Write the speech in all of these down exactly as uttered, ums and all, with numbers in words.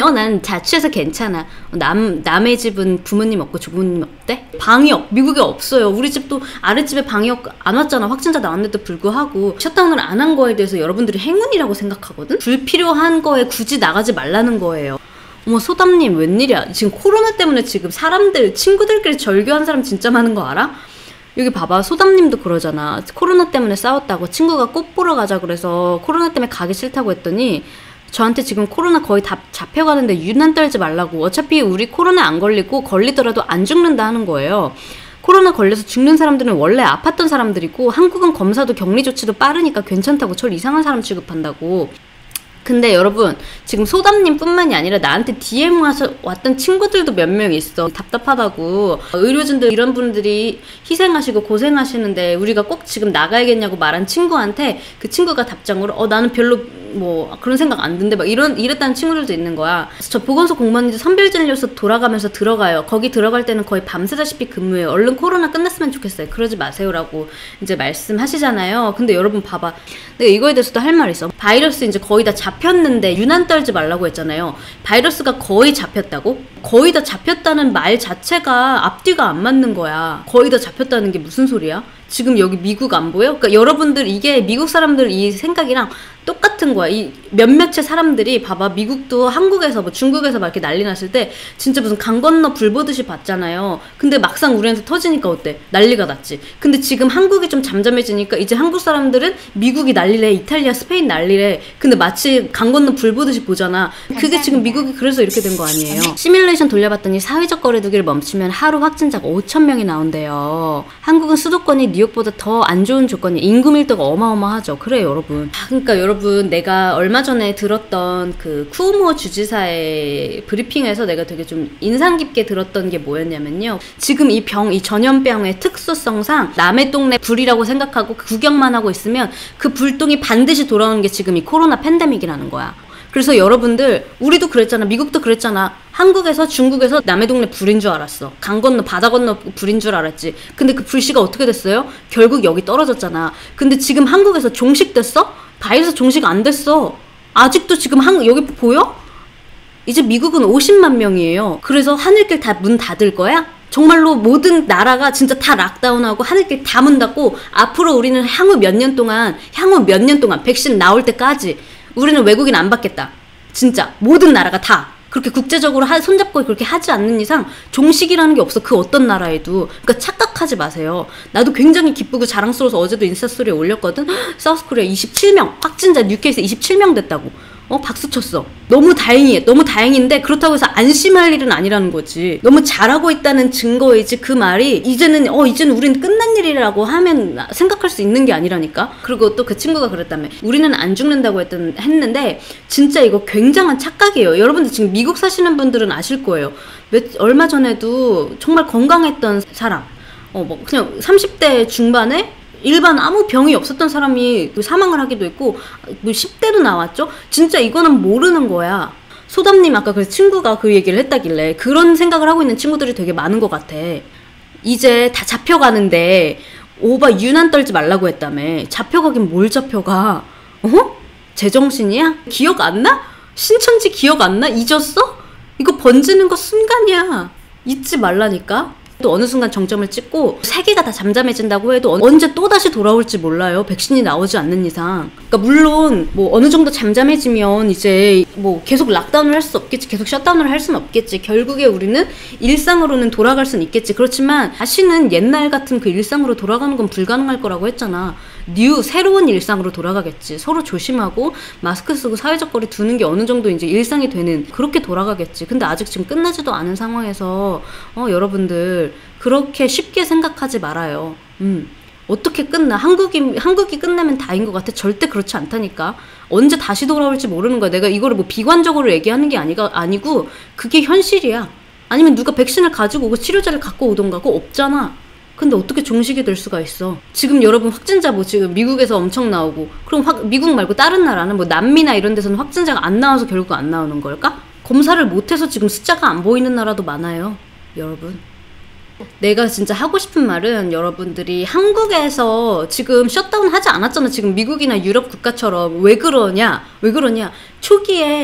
어, 난 자취해서 괜찮아. 남, 남의 집은 부모님 없고 조부모님 없대? 방역 미국에 없어요. 우리 집도 아랫집에 방역 안 왔잖아. 확진자 나왔는데도 불구하고 셧다운을 안 한 거에 대해서 여러분들이 행운이라고 생각하거든? 불필요한 거에 굳이 나가지 말라는 거예요. 어머, 소담님 웬일이야. 지금 코로나 때문에 지금 사람들 친구들끼리 절교한 사람 진짜 많은 거 알아? 여기 봐봐. 소담님도 그러잖아. 코로나 때문에 싸웠다고 친구가 꽃 보러 가자 그래서 코로나 때문에 가기 싫다고 했더니 저한테 지금 코로나 거의 다 잡혀가는데 유난 떨지 말라고. 어차피 우리 코로나 안 걸리고 걸리더라도 안 죽는다 하는 거예요. 코로나 걸려서 죽는 사람들은 원래 아팠던 사람들이고 한국은 검사도 격리 조치도 빠르니까 괜찮다고. 절 이상한 사람 취급한다고. 근데 여러분 지금 소담님 뿐만이 아니라 나한테 디엠 와서 왔던 친구들도 몇 명 있어. 답답하다고. 의료진들 이런 분들이 희생하시고 고생하시는데 우리가 꼭 지금 나가야겠냐고 말한 친구한테 그 친구가 답장으로 어 나는 별로 뭐 그런 생각 안 든대 막 이런 이랬다는 친구들도 있는 거야. 저 보건소 공무원인데 선별진료소 돌아가면서 들어가요. 거기 들어갈 때는 거의 밤새다시피 근무해요. 얼른 코로나 끝났으면 좋겠어요. 그러지 마세요라고 이제 말씀하시잖아요. 근데 여러분 봐봐. 내가 이거에 대해서도 할 말이 있어. 바이러스 이제 거의 다 잡혔는데 유난 떨지 말라고 했잖아요. 바이러스가 거의 잡혔다고? 거의 다 잡혔다는 말 자체가 앞뒤가 안 맞는 거야. 거의 다 잡혔다는 게 무슨 소리야? 지금 여기 미국 안 보여? 그러니까 여러분들 이게 미국 사람들 이 생각이랑 똑같은 거야. 이 몇몇의 사람들이 봐봐. 미국도 한국에서 뭐 중국에서 막 이렇게 난리 났을 때 진짜 무슨 강 건너 불 보듯이 봤잖아요. 근데 막상 우리한테 터지니까 어때? 난리가 났지. 근데 지금 한국이 좀 잠잠해지니까 이제 한국 사람들은 미국이 난리래, 이탈리아, 스페인 난리래. 근데 마치 강 건너 불 보듯이 보잖아. 그게 지금 미국이 그래서 이렇게 된 거 아니에요. 시뮬레이션 돌려봤더니 사회적 거리두기를 멈추면 하루 확진자가 오천 명이 나온대요. 한국은 수도권이 뉴욕보다 더 안 좋은 조건이 인구 밀도가 어마어마하죠. 그래요 여러분. 아, 그러니까 여러분 내가 얼마 전에 들었던 그 쿠오모 주지사의 브리핑에서 내가 되게 좀 인상 깊게 들었던 게 뭐였냐면요. 지금 이 병, 이 전염병의 특수성상 남의 동네 불이라고 생각하고 구경만 하고 있으면 그 불똥이 반드시 돌아오는 게 지금 이 코로나 팬데믹이라는 거야. 그래서 여러분들 우리도 그랬잖아. 미국도 그랬잖아. 한국에서 중국에서 남의 동네 불인 줄 알았어. 강 건너 바다 건너 불인 줄 알았지. 근데 그 불씨가 어떻게 됐어요? 결국 여기 떨어졌잖아. 근데 지금 한국에서 종식됐어? 바이러스 종식 안 됐어. 아직도 지금 한 여기 보여? 이제 미국은 오십만 명이에요. 그래서 하늘길 다 문 닫을 거야? 정말로 모든 나라가 진짜 다 락다운하고 하늘길 다 문 닫고 앞으로 우리는 향후 몇 년 동안 향후 몇 년 동안 백신 나올 때까지 우리는 외국인 안 받겠다. 진짜 모든 나라가 다 그렇게 국제적으로 하, 손잡고 그렇게 하지 않는 이상 종식이라는 게 없어. 그 어떤 나라에도. 그러니까 착각하지 마세요. 나도 굉장히 기쁘고 자랑스러워서 어제도 인스타스토리에 올렸거든. 사우스코리아 이십칠 명 확진자 뉴케이스 이십칠 명 됐다고. 어 박수 쳤어. 너무 다행이에요. 너무 다행인데 그렇다고 해서 안심할 일은 아니라는 거지. 너무 잘하고 있다는 증거이지 그 말이 이제는 어 이제는 우리는 끝난 일이라고 하면 생각할 수 있는 게 아니라니까. 그리고 또 그 친구가 그랬다며. 우리는 안 죽는다고 했던 했는데 진짜 이거 굉장한 착각이에요. 여러분들 지금 미국 사시는 분들은 아실 거예요. 몇, 얼마 전에도 정말 건강했던 사람 어 뭐 그냥 삼십 대 중반에 일반 아무 병이 없었던 사람이 사망을 하기도 했고 뭐 십 대도 나왔죠. 진짜 이거는 모르는 거야. 소담님 아까 그 친구가 그 얘기를 했다길래 그런 생각을 하고 있는 친구들이 되게 많은 것 같아. 이제 다 잡혀가는데 오바 유난 떨지 말라고 했다며. 잡혀가긴 뭘 잡혀가. 어? 제정신이야? 기억 안 나? 신천지 기억 안 나? 잊었어? 이거 번지는 거 순간이야. 잊지 말라니까. 또 어느 순간 정점을 찍고 세계가 다 잠잠해진다고 해도 언제 또다시 돌아올지 몰라요. 백신이 나오지 않는 이상. 그러니까 물론 뭐 어느 정도 잠잠해지면 이제 뭐 계속 락다운을 할 수 없겠지. 계속 셧다운을 할 수는 없겠지. 결국에 우리는 일상으로는 돌아갈 수는 있겠지. 그렇지만 다시는 옛날 같은 그 일상으로 돌아가는 건 불가능할 거라고 했잖아. 뉴 새로운 일상으로 돌아가겠지. 서로 조심하고 마스크 쓰고 사회적 거리 두는 게 어느 정도 이제 일상이 되는 그렇게 돌아가겠지. 근데 아직 지금 끝나지도 않은 상황에서 어 여러분들 그렇게 쉽게 생각하지 말아요. 음. 어떻게 끝나? 한국이, 한국이 끝나면 다인 것 같아. 절대 그렇지 않다니까. 언제 다시 돌아올지 모르는 거야. 내가 이거를 뭐 비관적으로 얘기하는 게 아니가, 아니고 그게 현실이야. 아니면 누가 백신을 가지고 오고 치료제를 갖고 오던가. 그거 없잖아. 근데 어떻게 종식이 될 수가 있어? 지금 여러분 확진자 뭐 지금 미국에서 엄청 나오고 그럼 확, 미국 말고 다른 나라는 뭐 남미나 이런 데서는 확진자가 안 나와서 결국 안 나오는 걸까? 검사를 못해서 지금 숫자가 안 보이는 나라도 많아요. 여러분. 내가 진짜 하고 싶은 말은 여러분들이 한국에서 지금 셧다운 하지 않았잖아. 지금 미국이나 유럽 국가처럼. 왜 그러냐? 왜 그러냐? 초기에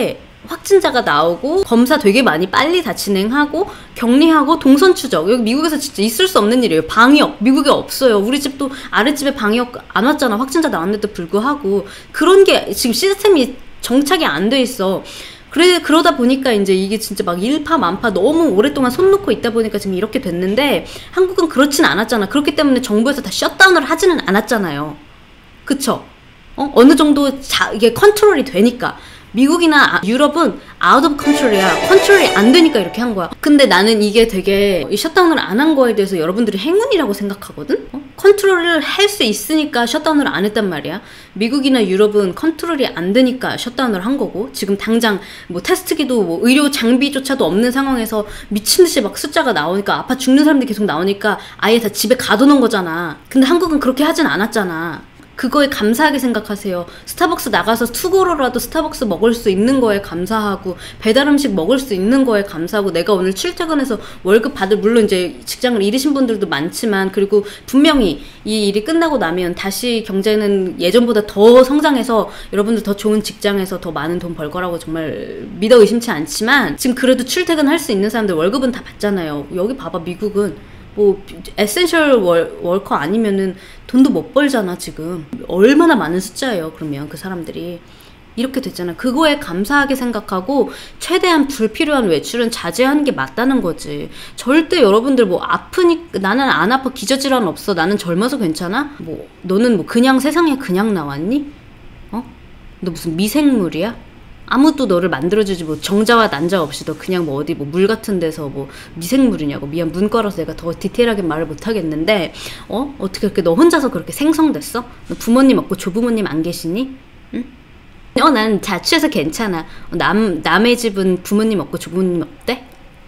확진자가 나오고 검사 되게 많이 빨리 다 진행하고 격리하고 동선 추적. 여기 미국에서 진짜 있을 수 없는 일이에요. 방역 미국에 없어요. 우리 집도 아랫집에 방역 안 왔잖아. 확진자 나왔는데도 불구하고. 그런 게 지금 시스템이 정착이 안 돼 있어. 그래, 그러다 보니까 이제 이게 진짜 막 일파만파 너무 오랫동안 손 놓고 있다 보니까 지금 이렇게 됐는데, 한국은 그렇진 않았잖아. 그렇기 때문에 정부에서 다 셧다운을 하지는 않았잖아요. 그쵸? 어? 어느 정도 자, 이게 컨트롤이 되니까. 미국이나 유럽은 out of control이야. 컨트롤이 안 되니까 이렇게 한 거야. 근데 나는 이게 되게 이 셧다운을 안 한 거에 대해서 여러분들이 행운이라고 생각하거든? 어? 컨트롤을 할 수 있으니까 셧다운을 안 했단 말이야. 미국이나 유럽은 컨트롤이 안 되니까 셧다운을 한 거고, 지금 당장 뭐 테스트기도 뭐 의료 장비조차도 없는 상황에서 미친듯이 막 숫자가 나오니까, 아파 죽는 사람들이 계속 나오니까 아예 다 집에 가둬놓은 거잖아. 근데 한국은 그렇게 하진 않았잖아. 그거에 감사하게 생각하세요. 스타벅스 나가서 투고로라도 스타벅스 먹을 수 있는 거에 감사하고, 배달 음식 먹을 수 있는 거에 감사하고, 내가 오늘 출퇴근해서 월급 받을, 물론 이제 직장을 잃으신 분들도 많지만, 그리고 분명히 이 일이 끝나고 나면 다시 경제는 예전보다 더 성장해서 여러분들 더 좋은 직장에서 더 많은 돈 벌 거라고 정말 믿어 의심치 않지만, 지금 그래도 출퇴근할 수 있는 사람들 월급은 다 받잖아요. 여기 봐봐, 미국은 뭐 에센셜 월, 월커 아니면은 돈도 못 벌잖아. 지금 얼마나 많은 숫자예요. 그러면 그 사람들이 이렇게 됐잖아. 그거에 감사하게 생각하고 최대한 불필요한 외출은 자제하는 게 맞다는 거지. 절대 여러분들 뭐 아프니, 나는 안 아파, 기저질환 없어, 나는 젊어서 괜찮아, 뭐 너는 뭐 그냥 세상에 그냥 나왔니? 어? 너 무슨 미생물이야? 아무도 너를 만들어주지, 뭐 정자와 난자 없이 너 그냥 뭐 어디 뭐 물 같은 데서 뭐 미생물이냐고. 미안, 문과라서 내가 더 디테일하게 말을 못 하겠는데, 어? 어떻게 그렇게 너 혼자서 그렇게 생성됐어? 너 부모님 없고 조부모님 안 계시니? 응? 어, 난 자취해서 괜찮아. 남, 남의 집은 부모님 없고 조부모님 없대?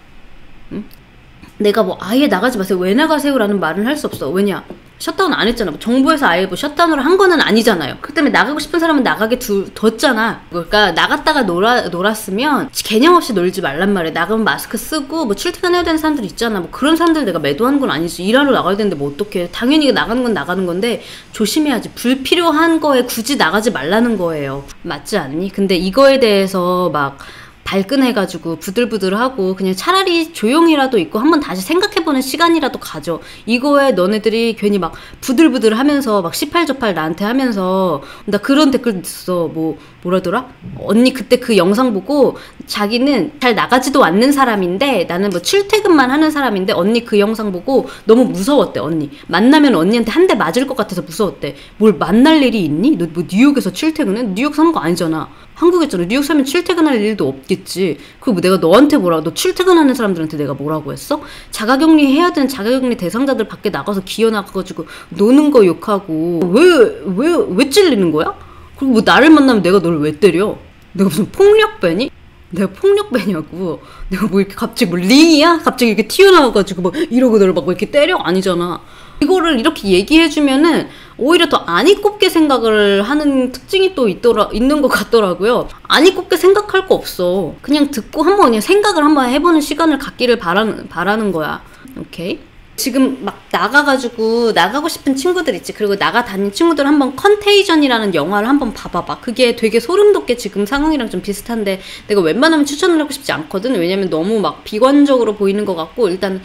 응? 내가 뭐 아예 나가지 마세요, 왜 나가세요? 라는 말은 할 수 없어. 왜냐? 셧다운 안 했잖아. 뭐 정부에서 아예 뭐 셧다운을 한 거는 아니잖아요. 그 때문에 나가고 싶은 사람은 나가게 두, 뒀잖아. 그러니까 나갔다가 놀아, 놀았으면 개념 없이 놀지 말란 말이야. 나가면 마스크 쓰고 뭐 출퇴근해야 되는 사람들 있잖아. 뭐 그런 사람들 내가 매도하는 건 아니지. 일하러 나가야 되는데 뭐 어떡해. 당연히 나가는 건 나가는 건데 조심해야지. 불필요한 거에 굳이 나가지 말라는 거예요. 맞지 않니? 근데 이거에 대해서 막 발끈해가지고 부들부들하고 그냥 차라리 조용히라도 있고 한번 다시 생각해보는 시간이라도 가져. 이거에 너네들이 괜히 막 부들부들 하면서 막 시팔저팔 나한테 하면서, 나 그런 댓글 있어. 뭐 뭐라더라? 언니 그때 그 영상 보고 자기는 잘 나가지도 않는 사람인데, 나는 뭐 출퇴근만 하는 사람인데, 언니 그 영상 보고 너무 무서웠대. 언니 만나면 언니한테 한 대 맞을 것 같아서 무서웠대. 뭘 만날 일이 있니? 너 뭐 뉴욕에서 출퇴근해? 뉴욕 사는 거 아니잖아. 한국에잖아. 뉴욕 살면 출퇴근할 일도 없겠지. 그리고 뭐 내가 너한테 뭐라고, 너 출퇴근하는 사람들한테 내가 뭐라고 했어? 자가격리 해야 되는 자가격리 대상자들 밖에 나가서 기어나가가지고 노는 거 욕하고 왜, 왜, 왜 찔리는 거야? 그리고 뭐 나를 만나면 내가 너를 왜 때려? 내가 무슨 폭력배니? 내가 폭력배냐고. 내가 뭐 이렇게 갑자기 뭐 링이야? 갑자기 이렇게 튀어나와가지고 뭐 이러고 너를 막 뭐 이렇게 때려? 아니잖아. 이거를 이렇게 얘기해주면은 오히려 더 안이 꼽게 생각을 하는 특징이 또 있더라, 있는 것 같더라고요. 안이 꼽게 생각할 거 없어. 그냥 듣고 한번 그냥 생각을 한번 해보는 시간을 갖기를 바라는, 바라는 거야. 오케이? 지금 막 나가가지고 나가고 싶은 친구들 있지. 그리고 나가 다닌 친구들 한번 컨테이전이라는 영화를 한번 봐봐봐. 그게 되게 소름 돋게 지금 상황이랑 좀 비슷한데 내가 웬만하면 추천을 하고 싶지 않거든. 왜냐면 너무 막 비관적으로 보이는 것 같고, 일단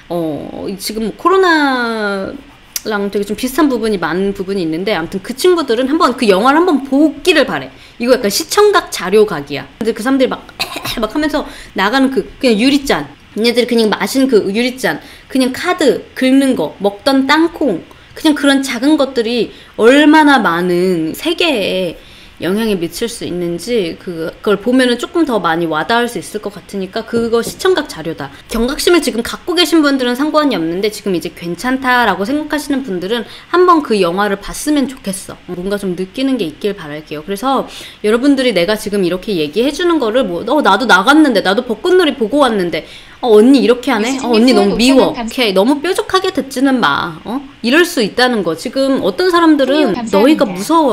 어 지금 코로나랑 되게 좀 비슷한 부분이 많은 부분이 있는데, 아무튼 그 친구들은 한번 그 영화를 한번 보기를 바래. 이거 약간 시청각 자료각이야. 근데 그 사람들이 막 막 하면서 나가는 그 그냥 유리잔, 얘네들이 그냥 마신 그 유리잔, 그냥 카드 긁는 거, 먹던 땅콩, 그냥 그런 작은 것들이 얼마나 많은 세계에 영향이 미칠 수 있는지 그걸 보면은 조금 더 많이 와닿을 수 있을 것 같으니까 그거 시청각 자료다. 경각심을 지금 갖고 계신 분들은 상관이 없는데, 지금 이제 괜찮다라고 생각하시는 분들은 한번 그 영화를 봤으면 좋겠어. 뭔가 좀 느끼는 게 있길 바랄게요. 그래서 여러분들이 내가 지금 이렇게 얘기해주는 거를 뭐 어, 나도 나갔는데, 나도 벚꽃놀이 보고 왔는데, 어, 언니 이렇게 하네? 어, 언니 너무 미워. 오케이, 너무 뾰족하게 듣지는 마. 어? 이럴 수 있다는 거. 지금 어떤 사람들은 너희가 무서워요.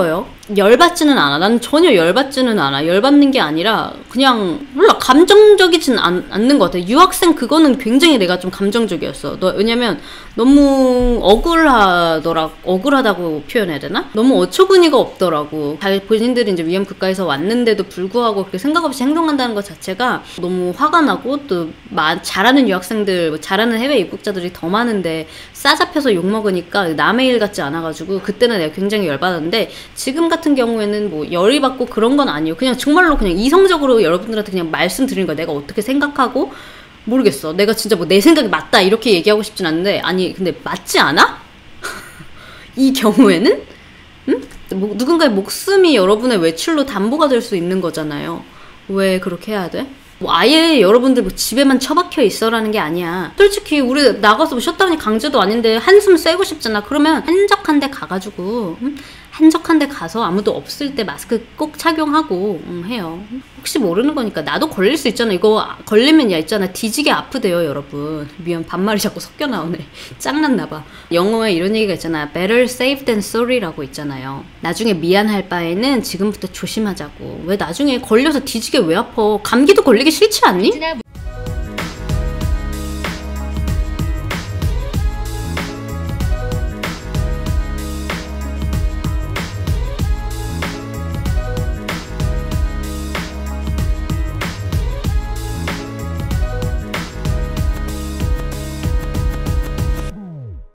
열받지는 않아. 난 전혀 열받지는 않아. 열받는 게 아니라 그냥 몰라 감정적이진 않, 않는 것 같아. 유학생 그거는 굉장히 내가 좀 감정적이었어. 너, 왜냐면 너무 억울하더라. 억울하다고 표현해야 되나? 너무 어처구니가 없더라고. 잘 본인들이 이제 위험 국가에서 왔는데도 불구하고 그렇게 생각 없이 행동한다는 것 자체가 너무 화가 나고 또 마, 잘하는 유학생들, 뭐 잘하는 해외 입국자들이 더 많은데 싸잡혀서 욕먹으니까 남의 일 같지 않아가지고 그때는 내가 굉장히 열받았는데 지금 같은 경우에는 뭐 열이 받고 그런 건 아니에요. 그냥 정말로 그냥 이성적으로 여러분들한테 그냥 말씀드리는 거야. 내가 어떻게 생각하고 모르겠어. 내가 진짜 뭐 내 생각이 맞다 이렇게 얘기하고 싶진 않은데 아니 근데 맞지 않아? 이 경우에는? 응? 뭐, 누군가의 목숨이 여러분의 외출로 담보가 될 수 있는 거잖아요. 왜 그렇게 해야 돼? 뭐 아예 여러분들 뭐 집에만 처박혀 있어라는 게 아니야. 솔직히 우리 나가서 뭐 셧다운이 강제도 아닌데 한숨 쐬고 싶잖아. 그러면 한적한 데 가가지고 음? 한적한 데 가서 아무도 없을 때 마스크 꼭 착용하고 음, 해요. 혹시 모르는 거니까. 나도 걸릴 수 있잖아. 이거 걸리면 야 있잖아 뒤지게 아프대요 여러분. 미안 반말이 자꾸 섞여 나오네. 짱났나봐. 영어에 이런 얘기가 있잖아. Better safe than sorry라고 있잖아요. 나중에 미안할 바에는 지금부터 조심하자고. 왜 나중에 걸려서 뒤지게 왜 아파. 감기도 걸리기 싫지 않니?